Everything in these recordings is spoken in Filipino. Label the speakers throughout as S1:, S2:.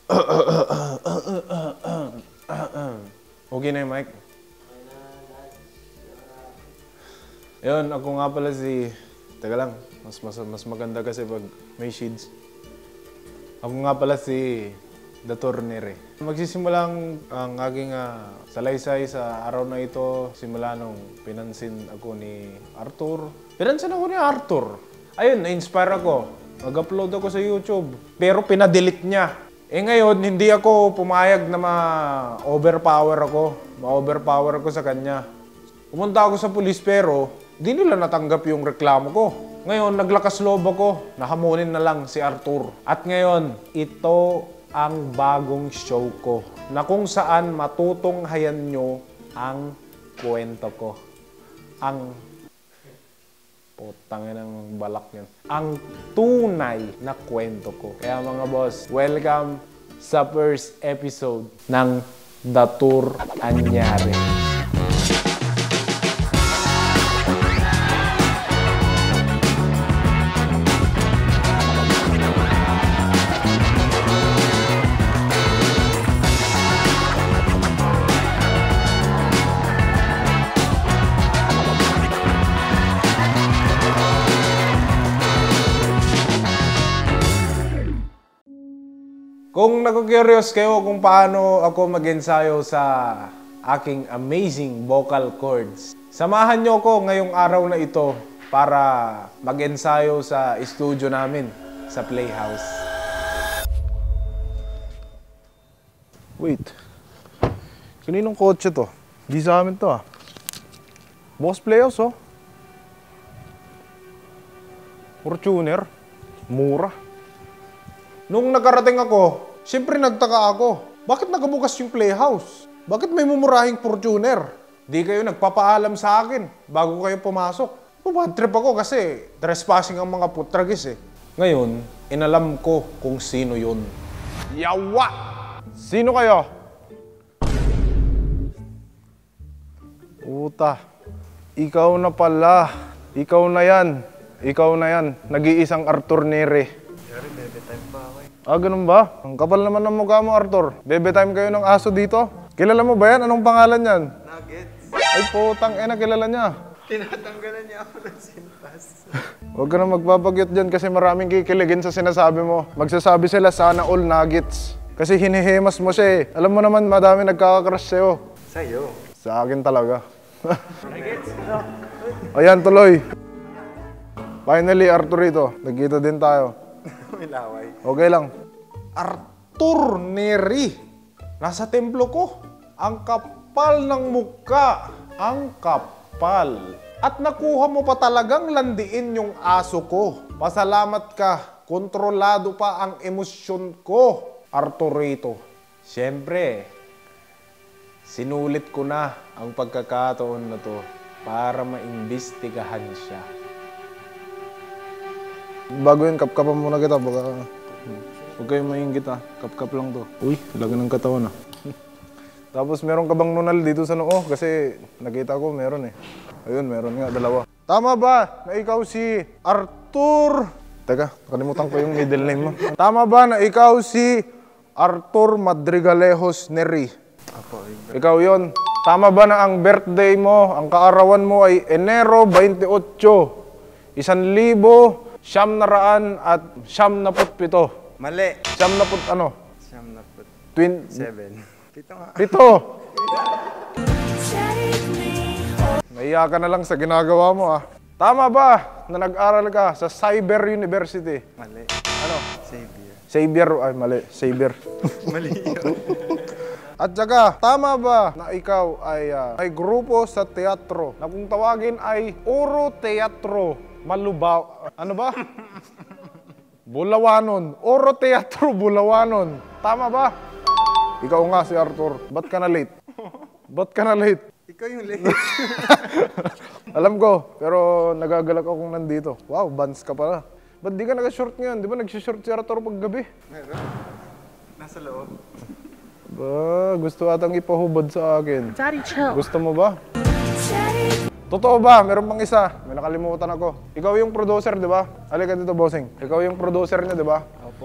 S1: Okay na yung mic? Yun, ako nga pala si... Teka lang, mas maganda kasi pag may shades. Ako nga pala si Dr. Nere. Magsisimula ang aking salaysay sa araw na ito simula nung pinansin ako ni Arthur. Pinansin ako ni Arthur. Ayun, na-inspire ako. Mag-upload ako sa YouTube. Pero pinadelete niya. Ngayon, hindi ako pumayag na ma-overpower ako sa kanya. Pumunta ako sa pulis pero di nila natanggap yung reklamo ko. Ngayon, naglakas loob ako. Nahamunin na lang si Arthur. At ngayon, ito ang bagong show ko na kung saan matutunghayan nyo ang kwento ko. Putangin ng balak yun. Ang tunay na kwento ko. Kaya mga boss, welcome sa first episode ng The Tour Anyari. Kung nagko-curious kayo kung paano ako mag-ensayo sa aking amazing vocal cords, samahan nyo ko ngayong araw na ito para mag-ensayo sa studio namin sa Playhouse. Wait. Kaninong kotse to? Di sa amin to Boss Playhouse Fortuner. Mura. Nung nakarating ako, siyempre nagtaka ako. Bakit nakabukas yung Playhouse? Bakit may mumurahing Fortuner? Di kayo nagpapaalam sa akin bago kayo pumasok. Bad trip ako kasi trespassing ang mga putragis Ngayon, inalam ko kung sino yun. Yawa! Sino kayo? Puta. Ikaw na pala. Ikaw na yan. Nag-iisang Arthur Nere.
S2: Bebe time pa ako
S1: Ganun ba? Ang kapal naman ng mukha mo, Arthur. Bebe time kayo ng aso dito. Kilala mo ba yan? Anong pangalan yan?
S2: Nuggets.
S1: Ay, putang kilala niya.
S2: Tinatanggalan niya ako ng sintas.
S1: Huwag ka na magpapagyot dyan kasi maraming kikiligin sa sinasabi mo. Magsasabi sila sana all nuggets. Kasi hinihimas mo siya Alam mo naman, madami nagkakakrush sa'yo.
S2: Sa'yo?
S1: Sa akin talaga.
S2: Nuggets?
S1: Ayan, tuloy. Finally, Arthurito. Nagkita din tayo.
S2: May laway.
S1: Okay lang. Arthur Neri. Nasa templo ko. Ang kapal ng mukha. Ang kapal. At nakuha mo pa talagang landiin yung aso ko. Pasalamat ka. Kontrolado pa ang emosyon ko, Arthurito. Siyempre, sinulit ko na ang pagkakataon na to para maimbestigahan siya. Bago yun, kapkapan muna kita. Baka huwag kayong maingit Kapkap lang to. Uy, talaga ng katawan Tapos meron ka bang nunal dito sa noo? Kasi nakita ko meron Ayun, meron nga, dalawa. Tama ba na ikaw si Arthur? Teka, nakalimutan ko yung middle name mo. Tama ba na ikaw si Arthur Madrigalejos Neri?
S2: Apo,
S1: Ikaw yon. Tama ba na ang birthday mo, ang kaarawan mo ay Enero 28, 1,900 at 97.
S2: Mali.
S1: 70 ano?
S2: 7. Pito nga.
S1: Pito! Naiya ka na lang sa ginagawa mo Tama ba na nag-aral ka sa Cyber University?
S2: Mali.
S1: Ano?
S2: Xavier.
S1: Ay mali. Xavier.
S2: Mali yun.
S1: At saka, tama ba na ikaw ay may grupo sa teatro na kung tawagin ay Oro Teatro Malubaw... Ano ba? Bulawanon. Oro Teatro Bulawanon. Tama ba? Ikaw nga si Arthur. Ba't ka na late?
S2: Ikaw yung late.
S1: Alam ko, pero nagagalak akong nandito. Wow, bands ka pala. Ba't di ka nag-short ngayon? Di ba nag-short si Arthur pag gabi?
S2: Meron. Nasa loob.
S1: Ba, gusto atang ipahubad sa akin.
S3: Daddy, chill.
S1: Gusto mo ba? Totoo ba? Meron pang isa. May nakalimutan ako. Ikaw yung producer, di ba? Halika dito, bossing. Ikaw yung producer niya, di ba?
S2: Opo.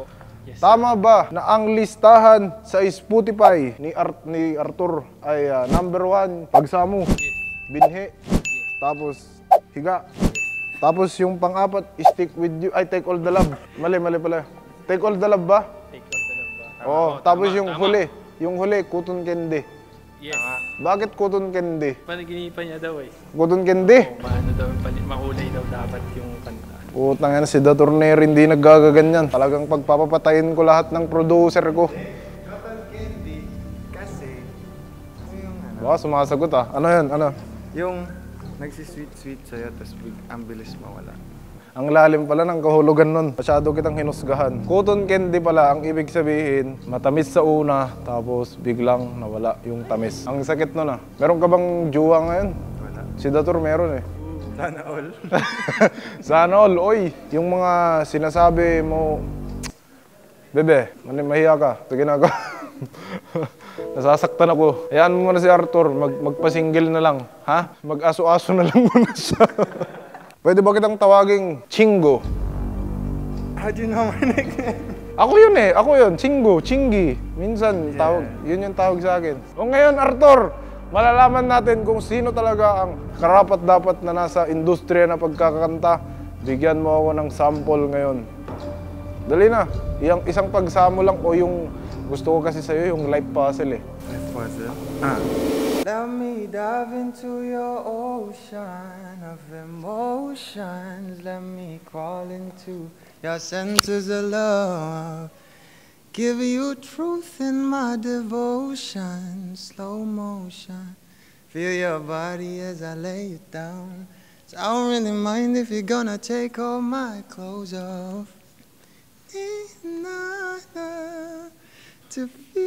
S3: Yes,
S1: Tama ba na ang listahan sa Spotify ni Arthur ay number 1, pagsamo, binhi, tapos higa, tapos yung pang-apat, stick with you, ay take all the love. Mali pala. Take all the love ba?
S3: Take all the love ba?
S1: Oo, tapos yung huli, cotton candy.
S3: Yes.
S1: Bakit cotton candy?
S3: Panaginipan niya daw eh.
S1: Cotton candy?
S3: Maano daw, makulay daw dapat yung kanta.
S1: Putang yan, si Dr. Neri hindi naggagaganyan. Talagang pagpapapatayin ko lahat ng producer ko.
S2: Cotton candy. Kasi, yung ano,
S1: Baka sumasagot ah. Ano yan? Ano?
S2: yung nagsisweet-sweet sa'yo, tapos ang bilis mawala.
S1: Ang lalim pala ng kahulugan nun. Masyado kitang hinusgahan. Cotton candy pala, ang ibig sabihin, matamis sa una, tapos biglang nawala yung tamis. Ang sakit nun ah. Meron ka bang jowa ngayon?
S2: Wala.
S1: Si Dr. meron eh.
S2: Sana all.
S1: Sana all, oy, yung mga sinasabi mo, bebe, mahiya ka, ito ginagawa. Nasasaktan ako. Hayaan mo muna si Arthur, magpa-single na lang, ha? Mag-aso-aso na lang muna siya. Pwede ba kitang tawaging Chingo?
S2: How do you know my nickname?
S1: Ako yun eh, ako yun, Chingo, Chingy. Minsan, tawag, yun yung tawag sa akin. O ngayon, Arthur, malalaman natin kung sino talaga ang karapat-dapat na nasa industriya na pagkakanta. Bigyan mo ako ng sample ngayon. Dali na, isang pagsamo lang o yung gusto ko kasi sa'yo yung life puzzle eh.
S2: Life puzzle? Let me dive into your ocean of emotions. Let me crawl into your centers of love. Give you truth in my devotion, slow motion. Feel your body as I lay it down. So I don't really mind if you're gonna take all my clothes off. To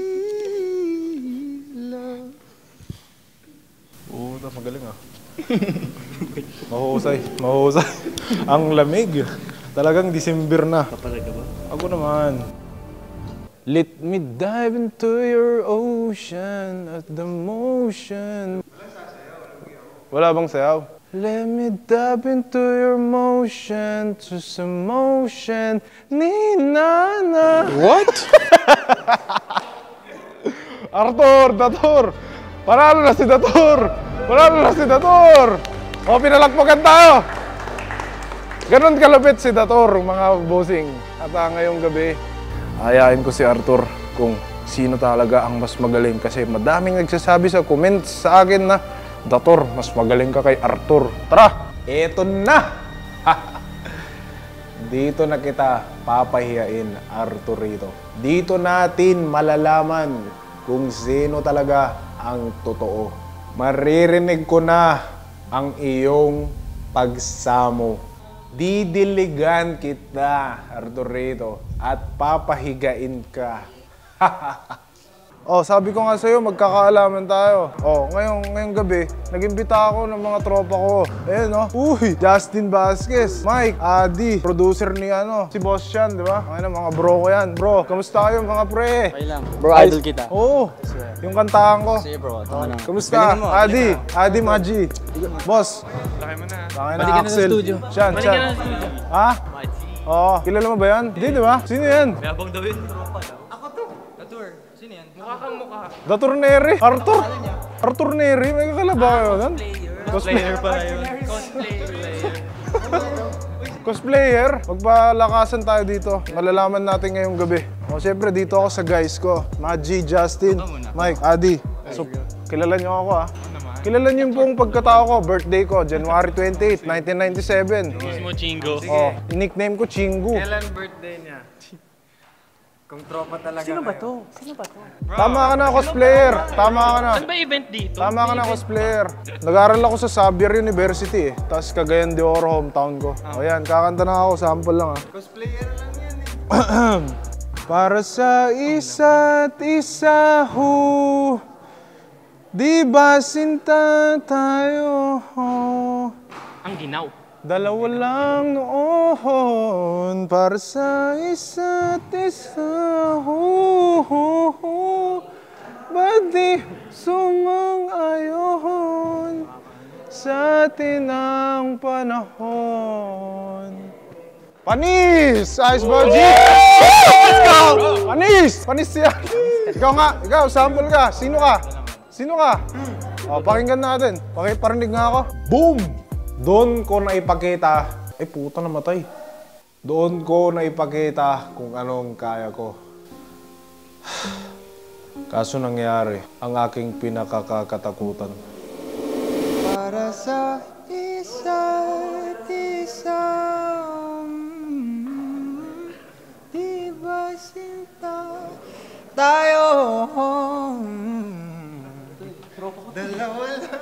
S2: feel love.
S1: Oo, magaling ah. Mahusay. Ang lamig. Talagang December na.
S3: Kapalag ka ba?
S1: Ako naman. Let me dive into your ocean at the motion. Wala bang sayaw? Let me dive into your motion to some motion. Ni-na-na. What? Arthur! Dator! Panalo na si Dator! O, pinalakpakan tayo! Ganon kalupit si Dator, mga bossing. At ngayong gabi, ayain ko si Arthur kung sino talaga ang mas magaling. Kasi madaming nagsasabi sa comments sa akin na, Dator, mas magaling ka kay Arthur. Tara! Eto na! Dito na kita papahiyain, Arthurito. Dito natin malalaman kung sino talaga ang totoo. Maririnig ko na ang iyong pagsamo. Didiligan kita, Arthurito, at papahigain ka. Oh, sabi ko nga sa'yo, magkakaalaman tayo. Oh, ngayong gabi, nag-imbita ako ng mga tropa ko. Ayan, oh. Uy, Justin Vasquez, Mike, Adi, producer ni si Boss Chan, di ba? Ngayon, mga bro ko yan. Bro, kamusta kayo mga pre?
S4: Okay lang. Bro, idol kita.
S1: Oo, yung kantahan ko.
S4: Sige bro, tama na.
S1: Kamusta? Adi Maji. Boss.
S2: Laki mo na.
S4: Balik ka na sa studio.
S1: Chan. Ha? Oo, kilala mo ba yan? Hindi, di ba? Sino yan?
S3: Mayabang daw yun.
S1: Dator Neri? Arthur Neri? May kakalaba kayo doon?
S3: Cosplayer pala yun.
S1: Cosplayer? Magpalakasan tayo dito. Malalaman natin ngayong gabi. O, siyempre, dito ako sa guys ko. Maji, Justin, Mike, Adi. So, kilala niyo ako Kilala niyo yung buong pagkatao ko. Birthday ko, January 28, 1997.
S3: Mismo Chingo.
S1: Oh, nickname ko Chingu.
S2: Kailan birthday niya? Kung tropa talaga
S4: Sino ba to? Sino ba to?
S1: Tama ka na, cosplayer. Tama ka na.
S3: Ano ba event dito?
S1: Tama ka na, cosplayer. Nag-aaral ako sa Xavier University eh. Tapos Cagayan de Oro, hometown ko. O yan, kakanta na ako, sample lang
S2: Cosplayer lang yan eh.
S1: Para sa isa't isa di ba sinta tayo?
S3: Ang ginaw.
S1: Dalawa lang noon para sa isa't isa. Ba't di sumang-ayon sa atin ang panahon? Panis! Ayos ba, G? Let's go! Panis! Panis siya. Ikaw nga, ikaw, sample ka. Sino ka? Sino ka? O, pakinggan natin. Pakiparinig nga ako. Boom! Doon ko naipakita. Ay, puta, namatay. Doon ko naipakita kung anong kaya ko. Kaso nangyari, ang aking pinakakatakutan.
S2: Para sa isa't isa, di ba sinta tayo? Dalawa lang.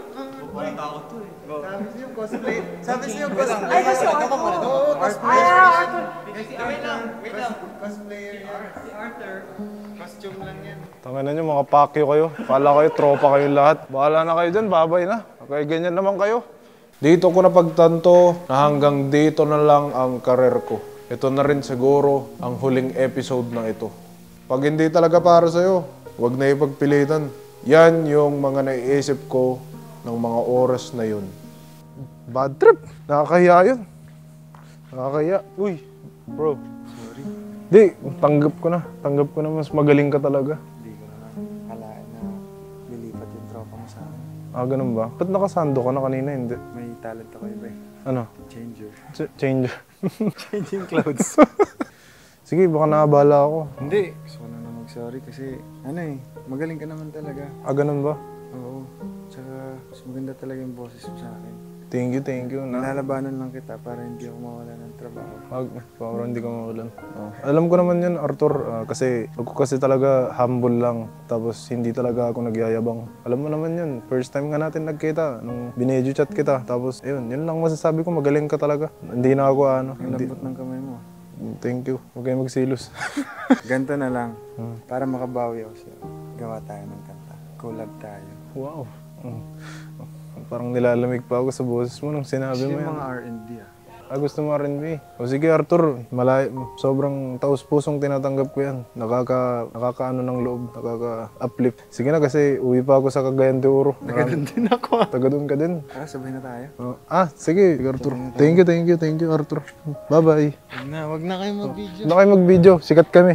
S2: Sabi siya yung cosplay. Sabi siya yung cosplay. Ay, kasi ako. Oo, cosplay. Wait lang. Cosplayer yan. Si Arthur. Costume lang yan.
S1: Tangan na nyo, mga pakyo kayo. Kala kayo, tropa kayong lahat. Bahala na kayo dyan, babay na. Okay, ganyan naman kayo. Dito ko napagtanto na hanggang dito na lang ang karir ko. Ito na rin siguro ang huling episode na ito. Pag hindi talaga para sa'yo, huwag na ipagpilitan. Yan yung mga naiisip ko ng mga oras na yun. Bad trip. Nakakahiya yun. Nakakahiya. Uy, bro.
S2: Sorry.
S1: Di, tanggap ko na. Tanggap ko na mas magaling ka talaga.
S2: Hindi ko na kalaan na lilipat yung tropa mo sa akin.
S1: Ah, ganun ba? Ba't nakasando ka na kanina? Hindi.
S2: May talent ako iba eh.
S1: Ano?
S2: Changer.
S1: Changer.
S2: Changing clouds.
S1: Sige, baka nakabala ako.
S2: Hindi. Gusto ko na mag-sorry kasi ano eh, magaling ka naman talaga.
S1: Ah, ganun ba?
S2: Oo. Tsaka mas maganda talaga yung boses mo sa akin.
S1: Thank you.
S2: Nalalabanan lang kita para hindi ako mawala ng trabaho.
S1: Para hindi ka mawalan. Oh. Alam ko naman yun, Arthur, kasi ako kasi talaga humble lang. Tapos hindi talaga ako nagyayabang. Alam mo naman yun, first time nga natin nagkita, nung binedyo chat kita. Tapos yun lang masasabi ko, magaling ka talaga. Hindi na ako ano.
S2: Ang lambot ng kamay mo.
S1: Thank you. Huwag kayo magsilos.
S2: Ganto na lang. Para makabawi ako sa'yo. Gawa tayo ng kanta. Collab tayo.
S1: Wow. Parang nilalamig pa ako sa boses mo nung sinabi
S2: Kasi
S1: mo
S2: yung
S1: yan.
S2: mga R&B ah.
S1: Gusto mo R&B. O sige Arthur, sobrang taus-pusong tinatanggap ko yan. Nakakaano ng loob, nakaka-uplift. Sige na kasi uwi pa ako sa Cagayan de Oro.
S2: Tagadun din ako.
S1: Taga doon ka din.
S2: Sabay na tayo.
S1: Sige Arthur. Thank you Arthur. Bye-bye.
S2: Wag na kayo mag-video.
S1: Huwag na kayo mag-video, sikat kami.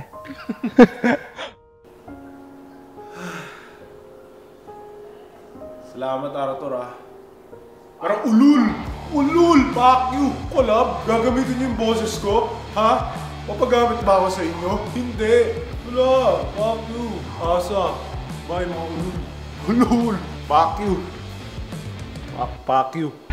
S1: Salamat Arthur Parang ulul, fuck you, collab, gagamitin niyo yung boses ko, ha? Mapagamit ba ako sa inyo? Hindi, wala, fuck you, asa, bye mga ulul, fuck you, fuck you.